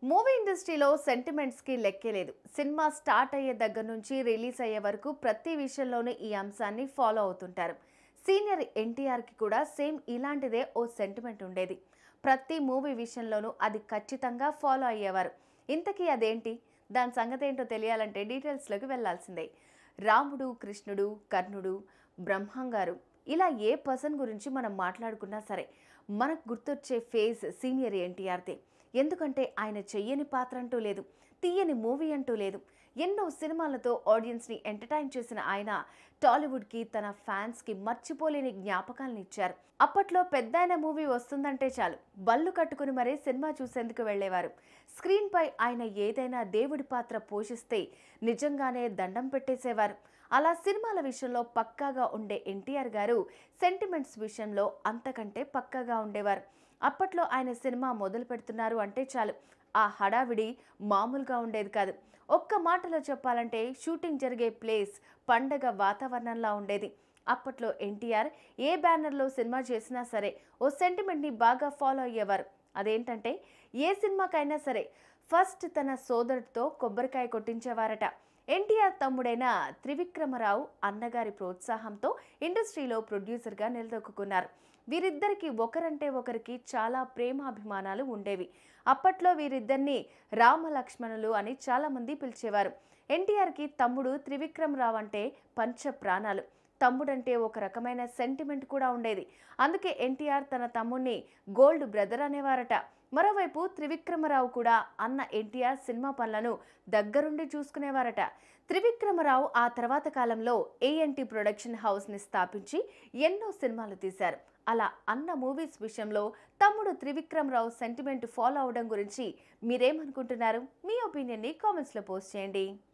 Movie ఇండస్ట్రీలో సెంటిమెంట్స్కి లెక్కే లేదు. సినిమా స్టార్ట్ అయ్యే దగ్గర నుంచి రిలీజ్ అయ్యే వరకు ప్రతి విషయంలోనూ ఈ అంశాన్ని ఫాలో అవుతుంటారు. సీనియర్ ఎన్టీఆర్కి కూడా సేమ్ ఇలాంటిదే ఓ సెంటిమెంట్ ఉండేది. ప్రతి మూవీ విషయంలోనూ అది ఖచ్చితంగా ఫాలో అయ్యేవారు. ఇంతకీ అదేంటి? దాని సంగతి ఏంటో తెలియాలంటే డీటెయిల్స్లోకి వెళ్లాల్సిందే. రాముడు, కృష్ణుడు, కర్ణుడు, బ్రహ్మంగారు ఇలా ఏ పర్సన్ గురించి మనం మాట్లాడుకున్నా సరే మనకు గుర్తొచ్చే ఫేజ్ సీనియర్ ఎన్టీఆర్దే. ఎందుకంటే ఆయన చెయ్యని పాత్ర అంటూ లేదు, తీయని మూవీ అంటూ లేదు. ఎన్నో సినిమాలతో ఆడియన్స్ని ఎంటర్టైన్ చేసిన ఆయన టాలీవుడ్కి తన ఫ్యాన్స్కి మర్చిపోలేని జ్ఞాపకాలను ఇచ్చారు. అప్పట్లో పెద్దాయన మూవీ వస్తుందంటే చాలు బళ్ళు కట్టుకుని మరీ సినిమా చూసేందుకు వెళ్లేవారు. స్క్రీన్ పై ఆయన ఏదైనా దేవుడి పాత్ర పోషిస్తే నిజంగానే దండం పెట్టేసేవారు. అలా సినిమాల విషయంలో పక్కాగా ఉండే ఎన్టీఆర్ గారు సెంటిమెంట్స్ విషయంలో అంతకంటే పక్కాగా ఉండేవారు. అప్పట్లో ఆయన సినిమా మొదలు పెడుతున్నారు అంటే చాలు ఆ హడావిడి మామూలుగా ఉండేది కాదు. ఒక్క మాటలో చెప్పాలంటే షూటింగ్ జరిగే ప్లేస్ పండగ వాతావరణంలా ఉండేది. అప్పట్లో ఎన్టీఆర్ ఏ బ్యానర్లో సినిమా చేసినా సరే ఓ సెంటిమెంట్ని బాగా ఫాలో అయ్యేవారు. అదేంటంటే ఏ సినిమాకైనా సరే ఫస్ట్ తన సోదరుడితో కొబ్బరికాయ కొట్టించేవారట. ఎన్టీఆర్ తమ్ముడైన త్రివిక్రమరావు అన్నగారి ప్రోత్సాహంతో ఇండస్ట్రీలో ప్రొడ్యూసర్గా నిలదొక్కున్నారు. వీరిద్దరికి ఒకరంటే ఒకరికి చాలా ప్రేమాభిమానాలు ఉండేవి. అప్పట్లో వీరిద్దరిని రామ లక్ష్మణులు అని చాలామంది పిలిచేవారు. ఎన్టీఆర్కి తమ్ముడు త్రివిక్రమరావు అంటే పంచ ప్రాణాలు. తమ్ముడంటే ఒక రకమైన సెంటిమెంట్ కూడా ఉండేది. అందుకే ఎన్టీఆర్ తన తమ్ముడిని గోల్డ్ బ్రదర్ అనేవారట. మరోవైపు త్రివిక్రమరావు కూడా అన్న ఎన్టీఆర్ సినిమా పనులను దగ్గరుండి చూసుకునేవారట. త్రివిక్రమరావు ఆ తర్వాత కాలంలో ఏఎన్టీ ప్రొడక్షన్ హౌస్ని స్థాపించి ఎన్నో సినిమాలు తీశారు. అలా అన్న మూవీస్ విషయంలో తమ్ముడు త్రివిక్రమరావు సెంటిమెంట్ ఫాలో అవడం గురించి మీరేమనుకుంటున్నారు? మీ ఒపీనియన్ని కామెంట్స్లో పోస్ట్ చేయండి.